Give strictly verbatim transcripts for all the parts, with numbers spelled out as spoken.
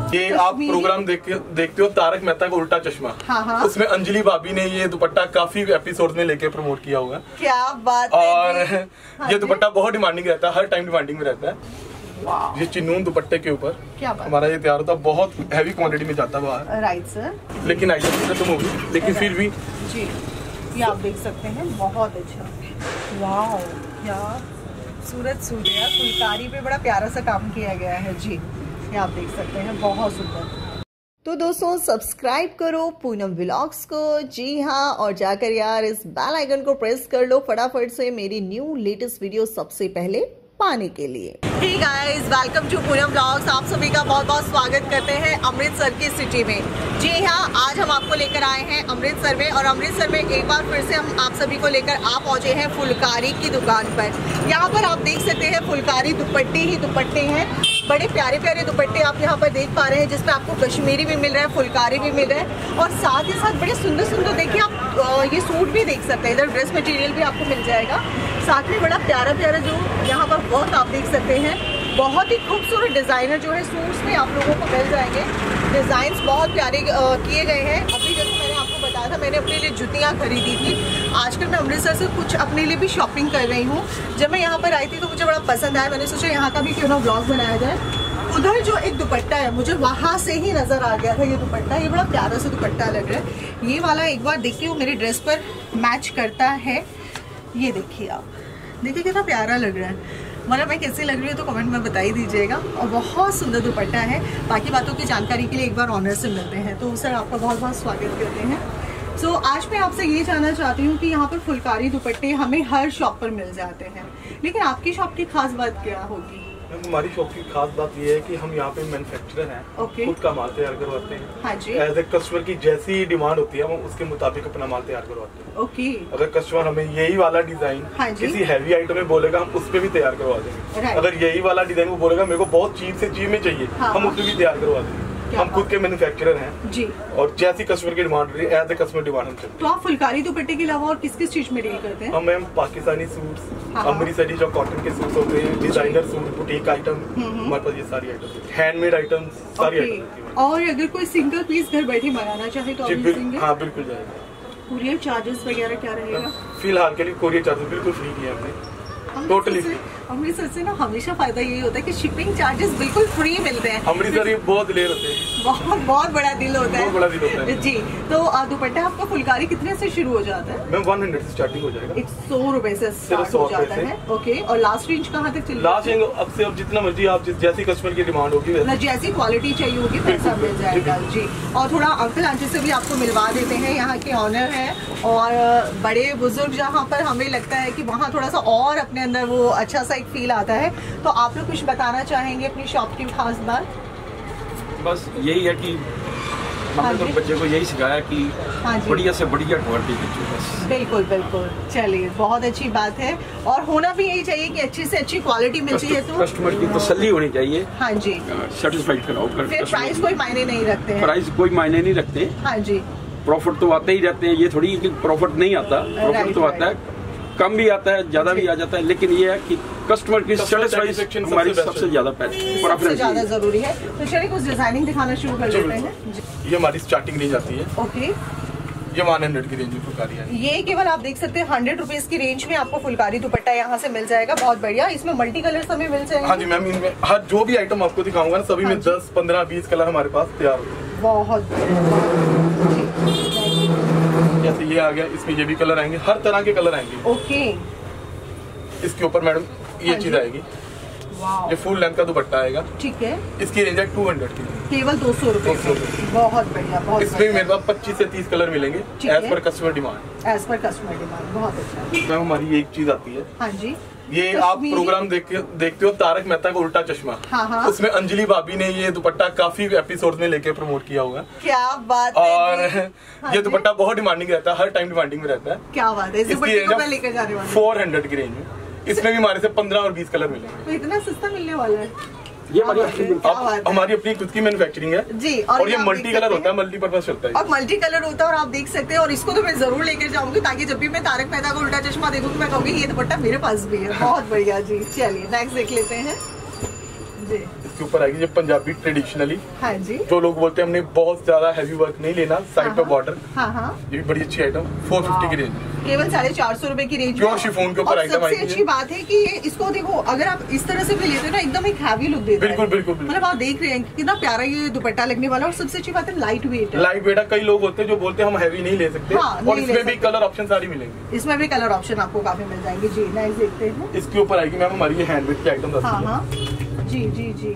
ये आप प्रोग्राम देख देखते हो तारक मेहता का उल्टा चश्मा। हाँ हाँ। उसमें अंजलि भाभी ने ये दुपट्टा काफी एपिसोड में लेके प्रमोट किया हुआ है। क्या बात और है। ये दुपट्टा बहुत डिमांडिंग रहता है, हर टाइम डिमांडिंग में रहता है। ये चिनून दुपट्टे के ऊपर हमारा ये तैयार होता है, बहुत हैवी क्वांटिटी में जाता है बाहर। Right sir. लेकिन आइटम खत्म होगी, लेकिन फिर भी जी ये आप देख सकते हैं, बहुत अच्छा। वाह यार, सूरत सूट है यार, फुलकारी पे बड़ा प्यारा सा काम किया गया है जी। ये आप देख सकते हैं, बहुत सुंदर। तो दोस्तों सब्सक्राइब करो पूनम व्लॉग्स को, जी हाँ, और जाकर यार इस बेल आइकन को प्रेस कर लो फटाफट से मेरी न्यू लेटेस्ट वीडियो सबसे पहले पाने के लिए। Hey guys, welcome to Poonam vlogs. आप सभी का बहुत बहुत स्वागत करते हैं अमृतसर की सिटी में। जी हाँ, आज हम आपको लेकर आए हैं अमृतसर में, और अमृतसर में एक बार फिर से हम आप सभी को लेकर आ पहुंचे हैं फुलकारी की दुकान पर। यहाँ पर आप देख सकते हैं फुलकारी दुपट्टे ही दुपट्टे हैं, बड़े प्यारे प्यारे दुपट्टे आप यहाँ पर देख पा रहे हैं, जिसमें आपको कश्मीरी भी मिल रहा है, फुलकारी भी मिल रहा है, और साथ ही साथ बड़े सुंदर सुंदर देखिए आप ये सूट भी देख सकते हैं। इधर ड्रेस मटेरियल भी आपको मिल जाएगा, साथ में बड़ा प्यारा प्यारा जो यहाँ पर वर्क आप देख सकते हैं। बहुत ही खूबसूरत डिजाइनर जो है सूट्स में आप लोगों को मिल जाएंगे। डिजाइन बहुत प्यारे किए गए हैं। अभी जैसे मैंने आपको बताया था, मैंने अपने लिए जुतियाँ खरीदी थी। आजकल मैं अमृतसर से कुछ अपने लिए भी शॉपिंग कर रही हूँ। जब मैं यहाँ पर आई थी तो मुझे बड़ा पसंद आया, मैंने सोचा यहाँ का भी क्यों ना ब्लॉग बनाया जाए। उधर जो एक दुपट्टा है, मुझे वहाँ से ही नजर आ गया था ये दुपट्टा। ये बड़ा प्यारा सा दुपट्टा लग रहा है। ये वाला एक बार देखिए, वो मेरे ड्रेस पर मैच करता है। ये देखिए आप, देखिए कितना प्यारा लग रहा है। मतलब मैं कैसी लग रही हूँ तो कमेंट में बता ही दीजिएगा। और बहुत सुंदर दुपट्टा है। बाकी बातों की जानकारी के लिए एक बार ऑनर से मिलते हैं। तो सर आपका बहुत बहुत स्वागत करते हैं। सो so, आज मैं आपसे ये जानना चाहती हूँ कि यहाँ पर फुलकारी दुपट्टे हमें हर शॉप पर मिल जाते हैं, लेकिन आपकी शॉप की खास बात क्या होगी? हमारी शॉप की खास बात ये है कि हम यहाँ पे मैन्युफैक्चरर हैं, okay. खुद का माल तैयार करवाते हैं। हाँ जी। एज ए कस्टमर की जैसी डिमांड होती है हम उसके मुताबिक अपना माल तैयार करवाते हैं। ओके। अगर कस्टमर हमें यही वाला डिजाइन हाँ किसी हैवी आइटम में बोलेगा, हम उस पर भी तैयार करवा देंगे। अगर यही वाला डिजाइन वो बोलेगा मेरे को बहुत चीप से चीप में चाहिए, हाँ, हम उसमें भी तैयार करवा देंगे। हम खुद के मैन्युफैक्चरर हैं जी, और जैसी कस्टमर की डिमांड रही है एज ए कस्टमर डिमांड हम चलते हैं। तो आप फुलकारी दुपट्टे के अलावा और किस किस चीज में डील करते हैं? हम मैम पाकिस्तानी सूट्स, अमृतसरी जो कॉटन के सूट्स होते हैं, डिजाइनर सूट, बुटीक आइटम, हमारे पास ये सारी आइटम, हैंडमेड आइटम्स, सारी आइटम। और अगर कोई सिंगल पीस घर बैठे मंगाना चाहे तो हाँ बिल्कुल जाएगा। कुरियर चार्जेस वगैरह क्या रहेगा? फिलहाल के लिए कुरियर चार्जेस बिल्कुल फ्री किया हमने टोटली। अमृतसर से ना हमेशा फायदा यही होता है कि शिपिंग चार्जेस बिल्कुल फ्री मिलते हैं। अमृतसर ये बहुत दिलेर होते हैं, बहुत बहुत बड़ा दिल होता है, बहुत बड़ा दिल होता है जी। तो दुपट्टा आपका फुलकारी कितने से शुरू हो जाता है? मैम वन हंड्रेड से स्टार्टिंग हो जाएगा, एक सौ रुपए से स्टार्ट हो जाता है। ओके, और लास्ट रेंज कहाँ तक चलेगा? लास्ट रेंज अब से अब जितना मर्जी आप जैसी कस्टमर की डिमांड होगी, जैसी क्वालिटी चाहिए होगी वैसा मिल जाएगा जी। और थोड़ा अंकल आंटी से भी आपको मिलवा देते हैं, यहाँ के ऑनर है, और बड़े बुजुर्ग जहाँ पर हमें लगता है कि वहाँ थोड़ा सा और अपने अंदर वो अच्छा सा एक फील आता है। तो आप लोग कुछ बताना चाहेंगे अपनी शॉप की खास बात? बस यही है कि हमने तो बच्चे को यही सिखाया कि बढ़िया से बढ़िया क्वालिटी बेचो बस। बिल्कुल बिल्कुल, चलिए बहुत अच्छी बात है, और होना भी यही चाहिए कि अच्छी से अच्छी क्वालिटी मिल चाहिए। तो कस्टमर की तसल्ली होनी चाहिए। हाँ जी, सेटिस्फाइड कराओ। फिर प्राइस कोई मायने नहीं रखते हैं। प्राइस कोई मायने नहीं रखते। हाँ जी, प्रॉफिट तो आते ही रहते हैं, ये थोड़ी कि प्रॉफिट नहीं आता, प्रॉफिट तो आता है, कम भी आता है, ज्यादा भी आ जाता है, लेकिन ये है कि कस्टमर की सेटिस्फैक्शन हमारी सबसे ज्यादा सबसे ज्यादा जरूरी है। तो चलिए कुछ डिजाइनिंग दिखाना शुरू कर देते हैं। ये हमारी स्टार्टिंग रेंज आती है। ओके, ये वन हंड्रेड की रेंज में फुलकारी है। ये केवल आप देख सकते हैं हंड्रेड रुपीज की रेंज में आपको फुलकारी दुपट्टा यहाँ से मिल जाएगा। बहुत बढ़िया, इसमें मल्टी कलर हमें मिल जाएंगे। हाँ जी मैम, इनमें हर जो भी आइटम आपको दिखाऊंगा ना सभी में दस पंद्रह बीस कलर हमारे पास तैयार होते हैं। बहुत जैसे ये आ गया, इसमें ये भी कलर आएंगे, हर तरह के कलर आएंगे। ओके, इसके ऊपर मैडम ये चीज आएगी, ये फुल लेंथ का दुपट्टा आएगा। ठीक है, इसकी रेंज है टू हंड्रेड की, केवल दो सौ रूपए। बहुत बढ़िया, बहुत इसमें मेरे पास पच्चीस से तीस कलर मिलेंगे as per customer demand. As per customer demand, बहुत अच्छा। मैम हमारी एक चीज आती है। हाँ जी, ये आप प्रोग्राम देख देखते हो तारक मेहता का उल्टा चश्मा। हाँ हाँ। उसमें अंजलि भाभी ने ये दुपट्टा काफी एपिसोड में लेके प्रमोट किया हुआ है। क्या बात है। और हाँ ये दुपट्टा बहुत डिमांडिंग रहता है, हर टाइम डिमांडिंग में रहता है। क्या बात है, इसकी रेंज फोर हंड्रेड की रेंज में, इसमें भी हमारे से पंद्रह और बीस कलर मिलेंगे। तो इतना सस्ता मिलने वाला है। ये हमारी हमारी अपनी खुद की मैन्युफैक्चरिंग है जी, और, और ये मल्टी कलर होता है, मल्टीपर्पज चलता है, और मल्टी कलर होता है। और आप देख सकते हैं, और इसको तो मैं जरूर लेकर जाऊंगी ताकि जब भी मैं तारक मेहता का उल्टा चश्मा देखूंगी मैं कहूंगी ये दुपट्टा मेरे पास भी है। बहुत बढ़िया जी, चलिए नेक्स्ट देख लेते हैं। जी। इसके ऊपर आएगी ये पंजाबी ट्रेडिशनली। हाँ जी। जो लोग बोलते हैं हमने बहुत ज्यादा हैवी वर्क नहीं लेना, साइड पे बॉर्डर। हाँ हाँ। ये भी बड़ी अच्छी आइटम, फोर फिफ्टी की रेंज, केवल साढ़े चार सौ रुपए की रेंज। प्योर शिफॉन के ऊपर आइटम आएगी। सबसे अच्छी बात है कि ये इसको देखो, अगर आप इस तरह से भी लेते हो ना, एकदम एक हैवी लुक देता है। बिल्कुल बिल्कुल। मतलब आप देख रहे हैं कितना प्यारा ये दुपट्टा लगने वाला, और सबसे अच्छी बात है लाइट वेट है। लाइट वेट है। कई लोग होते हैं जो बोलते हैं हम हैवी नहीं ले सकते, हाँ, और इसमें भी कलर ऑप्शन सारी मिलेंगे। इसमें भी कलर ऑप्शन आपको काफी मिल जाएंगे। जी नेक्स्ट देखते हैं। इसके ऊपर आएगी मैम हमारी ये हैंडमेड की आइटम। हाँ हाँ जी जी जी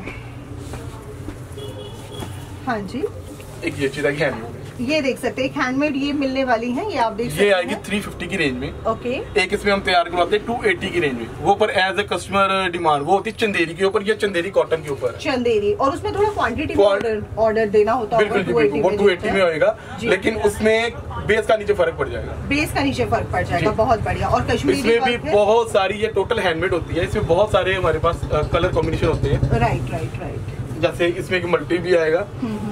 हाँ जी। एक ये चीज आएगी हैंडमेड, ये देख सकते हैं हैंडमेड ये मिलने वाली है, ये आप देख सकते हैं। ये आएगी थ्री फिफ्टी की रेंज में। ओके। एक इसमें हम तैयार करवाते हैं टू एटी की रेंज में, वो पर एज ए कस्टमर डिमांड वो होती है चंदेरी के ऊपर, या चंदेरी कॉटन के ऊपर। चंदेरी, और उसमें थोड़ा क्वांटिटी में ऑर्डर ऑर्डर देना होता है। बिल्कुल बिल्कुल, वो टू एटी में होएगा, लेकिन उसमें बेस का नीचे फर्क पड़ जाएगा। बेस का नीचे फर्क पड़ जाएगा, बहुत बढ़िया। और कश्मीरी इसमें भी बहुत सारी, ये टोटल हैंडमेड होती है, इसमें बहुत सारे हमारे पास कलर कॉम्बिनेशन होते हैं। Right right right. जैसे इसमें एक मल्टी भी आएगा।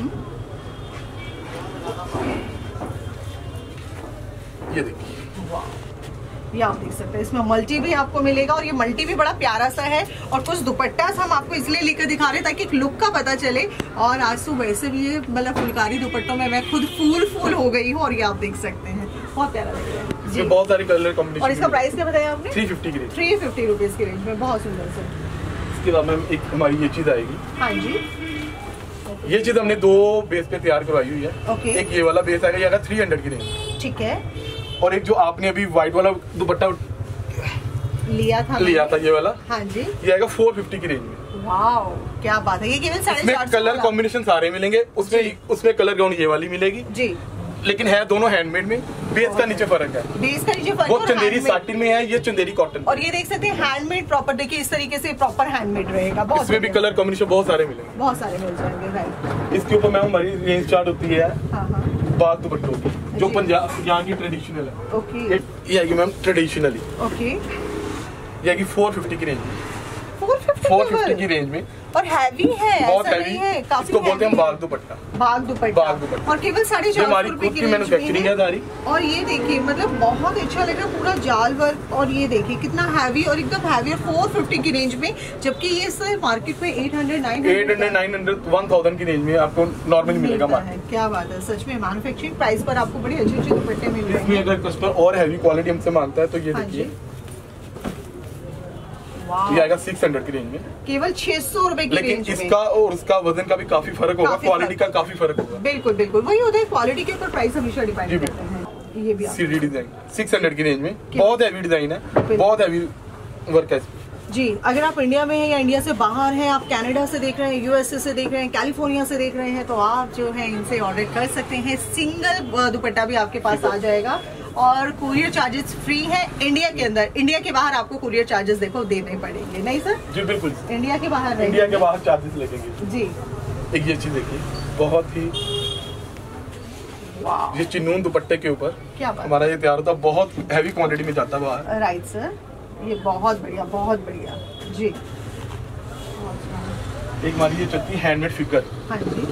ये देखिए, ये आप देख सकते हैं, इसमें मल्टी भी आपको मिलेगा, और ये मल्टी भी बड़ा प्यारा सा है। और कुछ दुपट्टा हम आपको इसलिए लेकर दिखा रहे हैं ताकि एक लुक का पता चले। और आज तो वैसे भी ये मतलब फुलकारी दुपट्टों में मैं खुद फूल फूल हो गई हूँ, और ये आप देख सकते हैं बहुत प्यारा लग रहा है। इसमें बहुत सारे कलर कॉम्बिनेशन। और इसका प्राइस क्या बताया आपने? थ्री फिफ्टी की रेंज। थ्री फिफ्टी रुपीज की रेंज में, बहुत सुंदर से। इसके बाद मैम एक हमारी ये चीज आएगी। हाँ जी। ये चीज हमने दो बेस पे तैयार करवाई हुई है। ओके। एक ये वाला बेस आएगा, ये आएगा थ्री हंड्रेड की रेंज। ठीक है। और एक जो आपने अभी व्हाइट वाला दुपट्टा लिया था लिया था ये वाला, हाँ जी, ये आएगा फोर फिफ्टी की रेंज में। वाओ क्या बात है। ये केवल साढ़े चार सौ कलर कॉम्बिनेशन सारे मिलेंगे उसमें। उसमें कलर गाउन ये वाली मिलेगी जी, लेकिन है दोनों हैंडमेड में। बेस का नीचे फर्क है, बेस का नीचे फर्क। वो चंदेरी साटिन में है, ये चंदेरी कॉटन। और ये देख सकते हैं हैंडमेड प्रॉपर, देखिए इस तरीके से प्रॉपर हैंडमेड रहेगा। बहुत इसमें भी कलर कॉम्बिनेशन बहुत सारे मिलेंगे, बहुत सारे मिल जाएंगे। राइट। इसके ऊपर मैम हमारी रेंज स्टार्ट होती है हाँ हाँ बाग दुपट्टों की, जो पंजाब यहाँ की ट्रेडिशनल है। ओके। ये आएगी मैम ट्रेडिशनली। ओके। ये आएगी फोर फिफ्टी की रेंज में। फोर फिफ्टी फोर फिफ्टी की रेंज में, और हैवी है, बहुत ऐसा हैवी नहीं है, काफी इसको बोलते हैं हैवी बाग दुपट्टा। बाग दुपट्टा। बाग दुपट्टा। और केवल साढ़े चार सौ रुपए की मैन्युफैक्चरिंग है सारी। और ये देखिए मतलब बहुत अच्छा लग रहा है, पूरा जाल वर्क। और ये देखिए कितना हैवी, और एकदम हैवी, और फोर फिफ्टी की रेंज में, जबकि ये सर मार्केट में eight hundred nine eight hundred nine hundred one thousand की रेंज में आपको नॉर्मली मिलेगा मार्केट। क्या बात है, सच में मैन्युफैक्चरिंग प्राइस पर आपको बड़े अच्छे अच्छे दुपट्टे मिल रहे हैं। इसमें अगर कस्टमर और हैवी क्वालिटी हमसे मांगता है तो ये देखिए, ये आएगा सिक्स हंड्रेड की रेंज में, केवल छह सौ रुपए की लेकिन रेंज इसका और उसका वजन का भी काफी फर्क होगा, क्वालिटी का काफी फर्क होगा। बिल्कुल बिल्कुल, वही होता है, क्वालिटी के ऊपर प्राइस हमेशा डिपेंड करते हैं। ये भी सीडी डिजाइन सिक्स हंड्रेड की रेंज में, बहुत हैवी डिजाइन है, बहुत हैवी वर्क है जी। अगर आप इंडिया में हैं या इंडिया से बाहर हैं, आप कनाडा से देख रहे हैं, यूएसए से देख रहे हैं, कैलिफोर्निया से देख रहे हैं, तो आप जो है इनसे ऑर्डर कर सकते हैं। सिंगल दुपट्टा भी आपके पास आ जाएगा, और कुरियर चार्जेस फ्री है इंडिया के अंदर। इंडिया के बाहर आपको कुरियर चार्जेस देखो देने पड़ेंगे, नहीं सर? जी बिल्कुल, इंडिया के बाहर इंडिया के बाहर चार्जेस लगेंगे जी। एक ये चीज देखिए, बहुत ही ये चिनून दुपट्टे के ऊपर क्या बात, हमारा ये तैयार होता है, बहुत हैवी क्वांटिटी में जाता है बाहर। राइट सर, ये बहुत बढ़िया, बहुत बढ़िया जी। एक हमारी ये चलती है हैंडमेड फिगर। हाँ जी,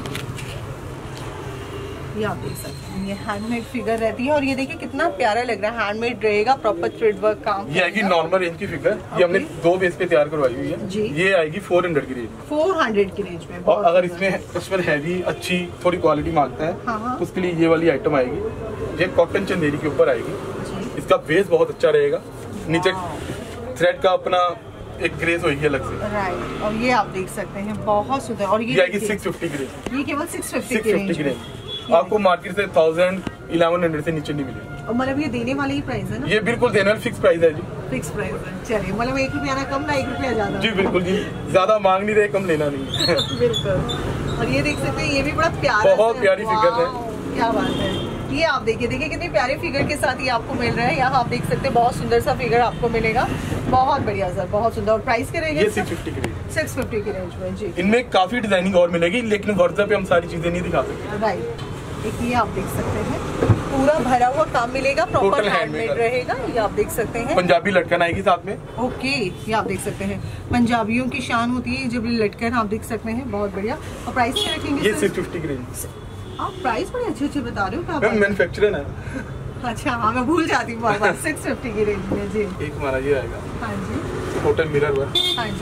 ये आप देख सकते हैं, ये हैंडमेड फिगर रहती है, और ये देखिए कितना प्यारा लग रहा है, हैंडमेड रहेगा, प्रॉपर थ्रेड वर्क काम। ये आएगी नॉर्मल रेंज की फिगर, ये हमने दो बेस पे तैयार करवाई हुई है जी। ये आएगी फोर हंड्रेड की रेंज में, फोर हंड्रेड की रेंज में। और अगर इसमें कस्टमर हैवी अच्छी थोड़ी क्वालिटी मांगता है, हाँ हाँ। तो उसके लिए ये वाली आइटम आएगी, ये कॉटन चंदेरी के ऊपर आएगी। इसका बेस बहुत अच्छा रहेगा, नीचे थ्रेड का अपना एक ग्रेस होगी अलग से। राइट, और ये आप देख सकते हैं बहुत सुंदर। और ये आएगी सिक्स फिफ्टी की रेंज, ये केवल सिक्स फिफ्टी सिक्स की फिफ्टी की रेंज रेंज। आपको मार्केट से थाउजेंड इलेवन हंड्रेड से नीचे नहीं मिलेगी। और मतलब ये देने वाले ही प्राइस है ना? ये बिल्कुल देने वाली फिक्स प्राइस है जी, फिक्स प्राइस है। चलिए, मतलब एक रुपया ना कम ना एक रुपया ज्यादा। जी बिल्कुल जी, ज्यादा मांग नहीं रहे, कम लेना नहीं है। बिल्कुल। और ये देख सकते हैं, ये भी बड़ा प्यारा, बहुत प्यारी फिगर है, क्या बात है। ये आप देखिए, देखिए कितने प्यारे फिगर के साथ ये आपको मिल रहा है। यहाँ आप देख सकते हैं बहुत सुंदर सा फिगर आपको मिलेगा, बहुत बढ़िया सर, बहुत सुंदर। और प्राइस क्या रहेगा? ये सिक्स फिफ्टी की रेंज, सिक्स फिफ्टी की रेंज में जी। इनमें काफी डिजाइनिंग और मिलेगी, लेकिन व्हाट्सएप पे हम सारी चीजें नहीं दिखा सकते। राइट, एक ये आप देख सकते हैं, पूरा भरा हुआ काम मिलेगा, प्रॉपर हैंडमेड रहेगा। ये आप देख सकते हैं, पंजाबी लटकन आएगी साथ में। ओके, ये आप देख सकते हैं, पंजाबियों की शान होती है जब लटकन, आप देख सकते हैं, बहुत बढ़िया। और प्राइस क्या रखेंगे? ये सिक्स फिफ्टी की रेंज। आप प्राइस बड़े अच्छे अच्छे बता रहे हो, क्या मैन्युफैक्चरर है। अच्छा हाँ, मैं भूल जाती हूँ। सिक्स फिफ्टी की रेंज में जी। एक हमारा ये आएगा, हाँ जी, टोटल मिरर वर्क। हाँ जी,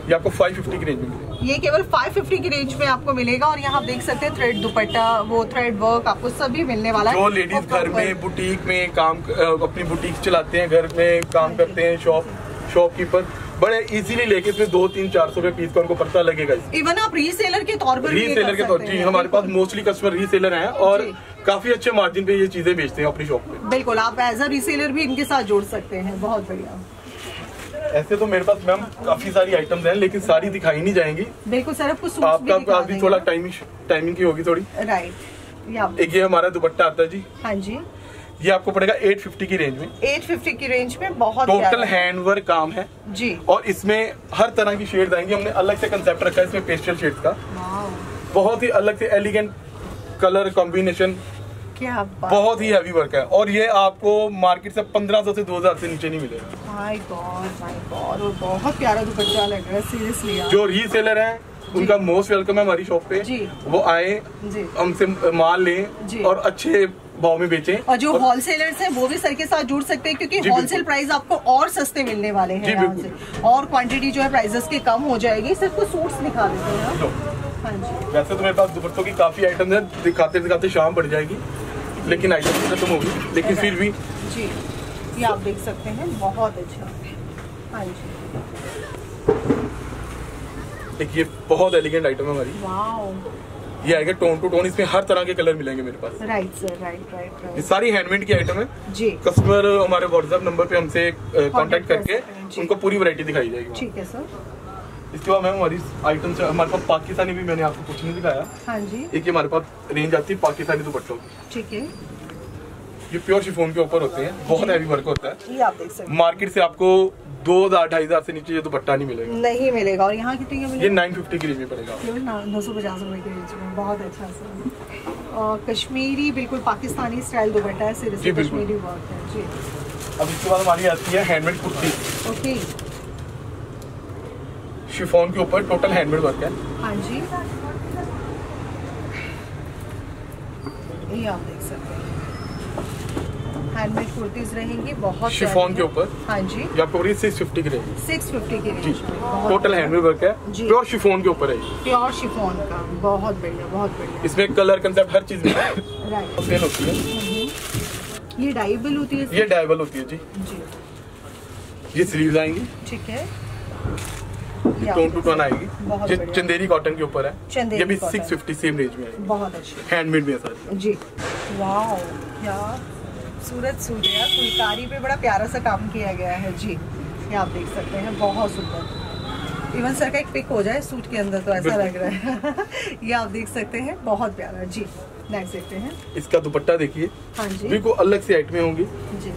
ये आपको फाइव फिफ्टी की रेंज में मिलेगा। ये केवल फाइव फिफ्टी की रेंज में आपको मिलेगा। और यहाँ आप देख सकते हैं थ्रेड दुपट्टा, वो थ्रेड वर्क आपको सभी मिलने वाला है। जो लेडीज घर में बुटीक में काम, अपनी बुटीक चलाते हैं, घर में काम करते हैं, शॉप शॉपकीपर, बड़े इजीली लेके इसमें दो तीन चार सौ रुपए पीस का उनको पता लगेगा। इवन आप रीसेलर के तौर पर रीसेलर के तौर जी, हमारे पास मोस्टली कस्टमर रीसेलर हैं और काफी अच्छे मार्जिन पे ये चीजें बेचते हैं अपनी शॉप पे। बिल्कुल, आप एज अ रीसेलर भी इनके साथ जोड़ सकते हैं। बहुत बढ़िया। ऐसे तो मेरे पास मैम काफी सारी आइटम्स हैं, लेकिन सारी दिखाई नहीं जाएंगी। बिल्कुल सर, आपको आपका अभी थोड़ा टाइमिंग टाइमिंग की होगी थोड़ी। राइट। एक ये हमारा दुपट्टा आता है जी। हाँ जी। ये आपको पड़ेगा एट फिफ्टी की रेंज में। एट फिफ्टी की रेंज में बहुत टोटल हैंड वर्क काम है जी। और इसमें हर तरह की शेड्स आएंगी। हमने अलग से कंसेप्ट रखा है इसमें पेस्टल शेड्स का। बहुत ही अलग से एलिगेंट कलर कॉम्बिनेशन, क्या बहुत ही हैवी वर्क है। और ये आपको मार्केट से पंद्रह सौ से दो हजार से नीचे नहीं मिलेगा। माय गॉड, माय गॉड, और बहुत प्यारा दुपट्टा लग रहा है सीरियसली। जो रीसेलर हैं उनका मोस्ट वेलकम है हमारी शॉप पे जी। वो आए, हमसे माल लें और अच्छे भाव में बेचें। और जो होलसेलर्स हैं वो भी सर के साथ जुड़ सकते हैं, क्योंकि होलसेल प्राइस आपको और सस्ते मिलने वाले हैं यहाँ से, और क्वांटिटी जो है प्राइसेस की कम हो जाएगी। सिर्फ को सूट्स दिखा देते हैं। हाँ जी। वैसे तो मेरे पास दुपट्टों की काफी आइटम है, दिखाते दिखाते शाम बढ़ जाएगी, लेकिन आइटम खत्म होगी, लेकिन फिर भी जी ये आप देख सकते हैं। बहुत अच्छा। हाँ जी। देखिए बहुत एलिगेंट आइटम है हमारी। वाओ। ये आएगा टोन टू टोन, इसमें हर तरह के कलर मिलेंगे मेरे पास। Right sir, right right right. ये सारी हैंडमेड की आइटम है जी। कस्टमर हमारे व्हाट्सएप नंबर पे हमसे कांटेक्ट करके उनको पूरी वैरायटी दिखाई जाएगी। ठीक है सर। इसके बाद मैम हमारी आइटम से हमारे पास पाकिस्तानी भी मैंने आपको कुछ नहीं दिखाया। हाँ जी। एक हमारे पास रेंज आती है पाकिस्तानी दुपट्टों की। ठीक है। ये प्योर शिफॉन के ऊपर होते हैं, बहुत हैवी वर्क होता है। ये आप देख सकते हैं। मार्केट से आपको दो हजार ढाई हजार से नीचे ये दुपट्टा नहीं मिलेगा। नहीं मिलेगा। और यहाँ कितने का मिलेगा? ये नाइन फिफ्टी की रेंज में पड़ेगा। नौ सौ पचास रुपए की रेंज में। बहुत अच्छा सर। और कश्मीरी बिल्कुल पाकिस्तानी स्टाइल दुपट्टा है, सिर्फ कश्मीरी वर्क है जी। अब इसके बाद हमारी आती है हैंडमेड कुर्ती। ओके। शिफॉन के ऊपर टोटल हैंडमेड वर्क है। हाँ जी। ये आप देख सकते हैं हैंडमेड कुर्तीज रहेंगी, बहुत शिफॉन के ऊपर। हाँ जी। ये आपको सिक्स फिफ्टी की रेंज। सिक्स फिफ्टी की रेंज। टोटल हैंडमेड वर्क है, प्योर शिफॉन के ऊपर है। प्योर शिफॉन का बहुत बढ़िया, बहुत बढ़िया। इसमें कलर कंसेप्ट हर चीज में राइट सेल होती है। ये डाइबल होती है? ये डाइबल होती है जी जी। ये स्लीव्स आएंगी। ठीक है। टोन टू टोन आएगी। ये चंदेरी कॉटन के ऊपर है। ये भी सिक्स फिफ्टी सेम रेंज में है। बहुत अच्छी हैंडमेड में सारी जी। वाओ, क्या सूरत सूट है। फुलकारी पे बड़ा प्यारा सा काम किया गया है जी। ये आप देख सकते हैं, बहुत सुंदर। इवन सर का एक पिक हो जाए सूट के अंदर तो ऐसा लग रहा है। ये आप देख सकते हैं, बहुत प्यारा जी। नेक्स्ट देखते हैं। इसका दुपट्टा देखिए। हाँ जी। बिल्कुल अलग सी आइटमें होंगी जी।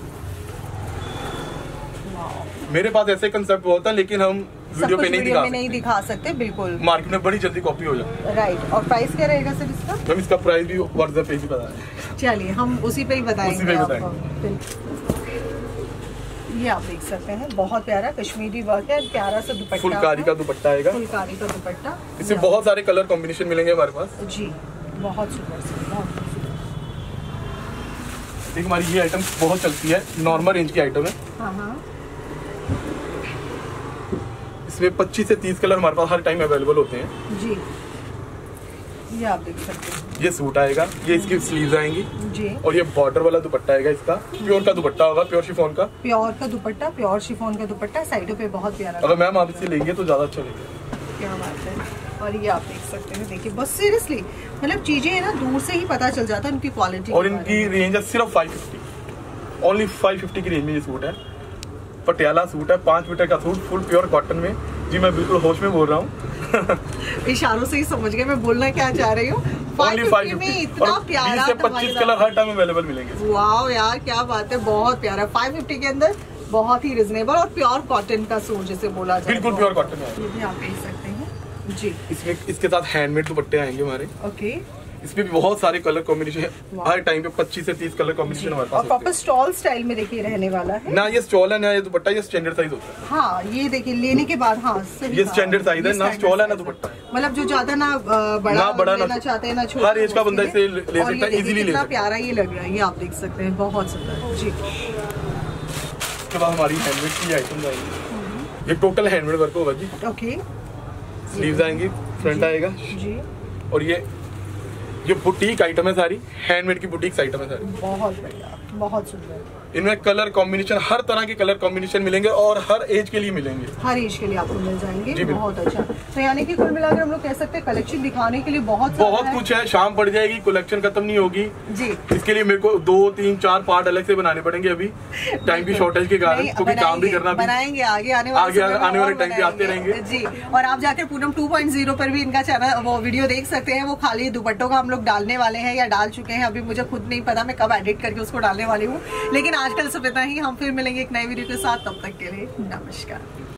मेरे पास ऐसे कंसेप्ट बहुत है, लेकिन हम वीडियो पे नहीं दिखा में नहीं दिखा सकते। बिल्कुल मार्केट में बड़ी जल्दी कॉपी हो जाती है। राइट। और प्राइस क्या रहेगा सर इसका? मैम इसका प्राइस भी व्हाट्सएप पे ही बता है। चलिए हम उसी पे ही बताएंगे, उसी पे ही आपको। ये आप देख सकते हैं, बहुत प्यारा कश्मीरी वर्क है, प्यारा सा दुपट्टा। फुलकारी का दुपट्टा आएगा। फुलकारी का दुपट्टा। इसमें बहुत सारे कलर कॉम्बिनेशन मिलेंगे हमारे पास जी। बहुत सुंदर से, बहुत एक हमारी ये आइटम बहुत चलती है, नॉर्मल रेंज की आइटम है। हाँ हाँ। इसमें पच्चीस से तीस कलर हमारे पास हर टाइम अवेलेबल होते हैं जी। ये आप देख सकते हैं। ये सूट आएगा, ये इसकी स्लीव्स आएंगी जी। और ये बॉर्डर वाला दुपट्टा आएगा। इसका प्योर का दुपट्टा होगा, प्योर शिफॉन का। प्योर का दुपट्टा, प्योर शिफॉन का दुपट्टा, साइडों पे बहुत प्यारा। अगर मैम आप इसे लेंगे तो ज्यादा अच्छा लगेगा। क्या बात है। और ये आप देख सकते हैं, देखिए बस सीरियसली मतलब चीजें है ना, दूर से ही पता चल जाता है उनकी क्वालिटी। और इनकी रेंज है सिर्फ five fifty, only five fifty की रेंज में ये सूट है। पटियाला सूट है, पांच मीटर का सूट, फुल प्योर कॉटन में। जी मैं बिल्कुल होश में बोल रहा हूँ। इशारों से ही समझ गए मैं बोलना क्या चाह रही हूँ। फाइव फिफ्टी में इतना प्यारा, से पच्चीस कलर हर टाइम अवेलेबल मिलेंगे। वाह यार क्या बात है, बहुत प्यारा। फाइव फिफ्टी के अंदर बहुत ही रिजनेबल और प्योर कॉटन का सूट जिसे बोला जाए। बिल्कुल प्योर कॉटन है। ये भी आप देख सकते हैं जी। इसमें इसके साथ हैंडमेड दुपट्टे आएंगे हमारे। ओके। इसमें भी बहुत सारे कलर कॉम्बिनेशन है, हर टाइम पे पच्चीस से तीस कलर कॉम्बिनेशन हमारे पास। और प्रॉपर स्टॉल स्टाइल में देखिए रहने वाला है ना। ये स्टॉल है ना ये दुपट्टा, ये स्टैंडर्ड साइज होता है। हाँ ये देखिए लेने के बाद, हाँ ये स्टैंडर्ड साइज है, ना स्टॉल है ना दुपट्टा। मतलब जो ज्यादा ना बड़ा ना बड़ा लेना चाहते हैं ना छोटा, हर एज का बंदा इसे ले सकता है, इजीली ले सकता है। प्यारा ये लग रहा है, ये आप देख सकते हैं, बहुत सुंदर जी। इसके बाद हमारी हैंडमेड की आइटम आएगी। ये टोटल हैंडमेड वर्क होगा जी। ओके। स्लीव्स आएंगी, फ्रंट आएगा जी। और ये ये बुटीक आइटम है, सारी हैंडमेड की बुटीक आइटम है सारी। बहुत बढ़िया, बहुत सुंदर। इनमें कलर कॉम्बिनेशन, हर तरह के कलर कॉम्बिनेशन मिलेंगे और हर एज के लिए मिलेंगे, हर एज के लिए आपको मिल जाएंगे। बहुत अच्छा। तो यानी कि कुल मिलाकर हम लोग कह सकते हैं कलेक्शन दिखाने के लिए बहुत बहुत है। कुछ है, शाम पड़ जाएगी, कलेक्शन खत्म नहीं होगी जी। इसके लिए मेरे को दो तीन चार पार्ट अलग से बनाने पड़ेंगे, अभी टाइम की शॉर्टेज के कारण, क्योंकि काम भी करना, बनाएंगे आगे आने वाले आगे आने वाले टाइम पे आते रहेंगे जी। और आप जाकर पूनम टू पॉइंट ज़ीरो पर भी इनका चैनल वो वीडियो देख सकते हैं। वो खाली दुपट्टों का हम लोग डालने वाले हैं या डाल चुके हैं, अभी मुझे खुद नहीं पता मैं कब एडिट करके उसको डालने वाली हूँ, लेकिन आजकल सब इतना ही। हम फिर मिलेंगे एक नए वीडियो के साथ, तब तक के लिए नमस्कार।